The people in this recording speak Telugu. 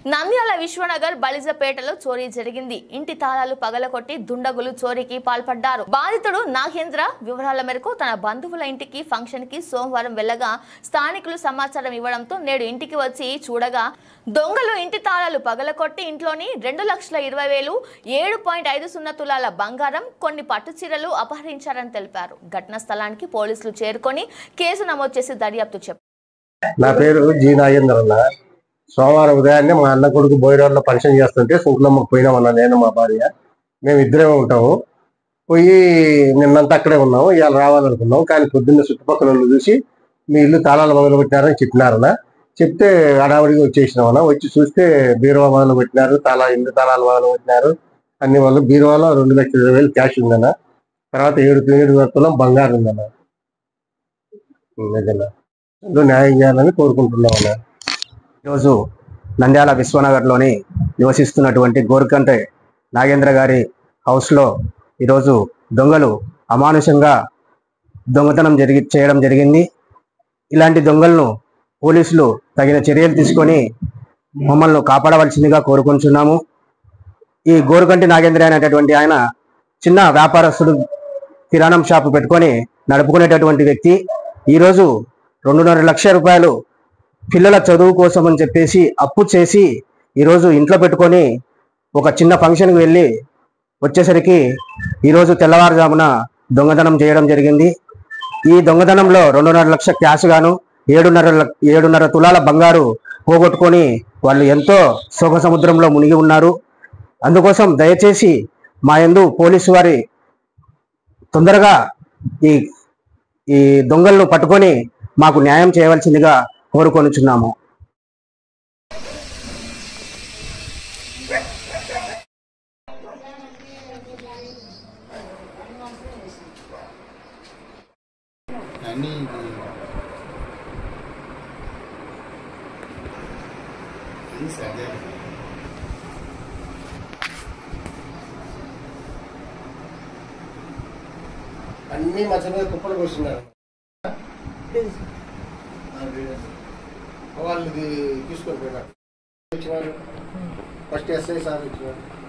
నంద్యాల విశ్వనగర్ బలిజపేటలో చోరీ జరిగింది. ఇంటి తాళాలు పగలకొట్టి దుండగులు చోరీకి పాల్పడ్డారు. బాధితుడు నాగేంద్ర వివరాల మేరకు తన బంధువుల ఇంటికి ఫంక్షన్ కి సోమవారం వెళ్లగా స్థానికులు సమాచారం ఇవ్వడంతో నేడు ఇంటికి వచ్చి చూడగా దొంగలు ఇంటి తాళాలు పగలకొట్టి ఇంట్లోని 2,20,000 7.50 తులాల బంగారం, కొన్ని పట్టు చీరలు అపహరించారని తెలిపారు. ఘటనా స్థలానికి పోలీసులు చేరుకొని కేసు నమోదు చేసి దర్యాప్తు చెప్పారు. నా పేరు జి నాగేంద్ర. సోమవారం ఉదయాన్నే మా అన్న కొడుకు బోయిరాల్లో ఫంక్షన్ చేస్తుంటే శుక్లమ్మకు పోయినామన్నా, నేను మా భార్య మేము ఇద్దరేమే ఉంటాము. పోయి నిన్నంతా అక్కడే ఉన్నాము. ఇవాళ రావాలనుకున్నాము, కానీ పొద్దున్న చుట్టుపక్కల వాళ్ళు చూసి మీ ఇల్లు తాళాలు మొదలు పెట్టినారని చెప్పినారన్న. చెప్తే హడావుడిగా వచ్చేసినామన్నా. వచ్చి చూస్తే బీరువా మొదలు పెట్టినారు, ఇల్లు తాళాలు మొదలు పెట్టినారు. అన్ని వాళ్ళు బీరువాలో 2,20,000 క్యాష్ ఉందన్న. తర్వాత 7 తులం బంగారు ఉందన్న. నిజంగా న్యాయం చేయాలని కోరుకుంటున్నామన్నా. ఈరోజు నంద్యాల విశ్వనగర్లోని నివసిస్తున్నటువంటి గోర్కంటే నాగేంద్ర గారి హౌస్లో ఈరోజు దొంగలు అమానుషంగా దొంగతనం చేయడం జరిగింది. ఇలాంటి దొంగలను పోలీసులు తగిన చర్యలు తీసుకొని మమ్మల్ని కాపాడవలసిందిగా కోరుకుంటున్నాము. ఈ గోరుకంటి నాగేంద్ర అనేటటువంటి ఆయన చిన్న వ్యాపారస్తుడు, కిరాణం షాపు పెట్టుకొని నడుపుకునేటటువంటి వ్యక్తి. ఈరోజు 2.5 లక్షల రూపాయలు పిల్లల చదువు కోసం అని చెప్పేసి అప్పు చేసి ఈరోజు ఇంట్లో పెట్టుకొని ఒక చిన్న ఫంక్షన్కి వెళ్ళి వచ్చేసరికి ఈరోజు తెల్లవారుజామున దొంగతనం చేయడం జరిగింది. ఈ దొంగతనంలో 2.5 లక్షల క్యాష్ గాను 7.5 తులాల బంగారు పోగొట్టుకొని వాళ్ళు ఎంతో శోక సముద్రంలో మునిగి ఉన్నారు. అందుకోసం దయచేసి మా యందు పోలీసు వారి తొందరగా ఈ దొంగలను పట్టుకొని మాకు న్యాయం చేయవలసిందిగా కోరుకొనుచున్నాము. అన్ని మధ్య మీద కుప్పలు పోస్తున్నారు. వాళ్ళది తీసుకొని పోయినారు. ఫస్ట్ ఎస్ఐ సార్ ఇచ్చినారు.